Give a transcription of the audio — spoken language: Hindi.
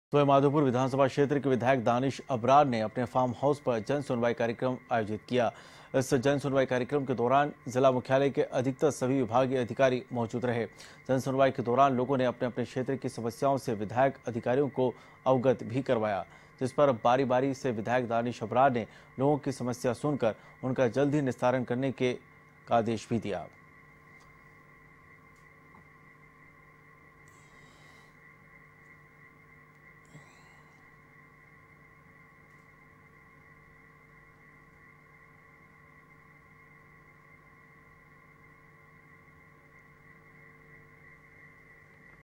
तो माधोपुर विधानसभा क्षेत्र के विधायक दानिश अबरार ने अपने फार्म हाउस पर जन सुनवाई कार्यक्रम आयोजित किया। इस जन सुनवाई कार्यक्रम के दौरान जिला मुख्यालय के अधिकतर सभी विभागीय अधिकारी मौजूद रहे। जन सुनवाई के दौरान लोगों ने अपने अपने क्षेत्र की समस्याओं से विधायक अधिकारियों को अवगत भी करवाया, जिस पर बारी बारी से विधायक दानिश अबरार ने लोगों की समस्या सुनकर उनका जल्द ही निस्तारण करने के आदेश भी दिया।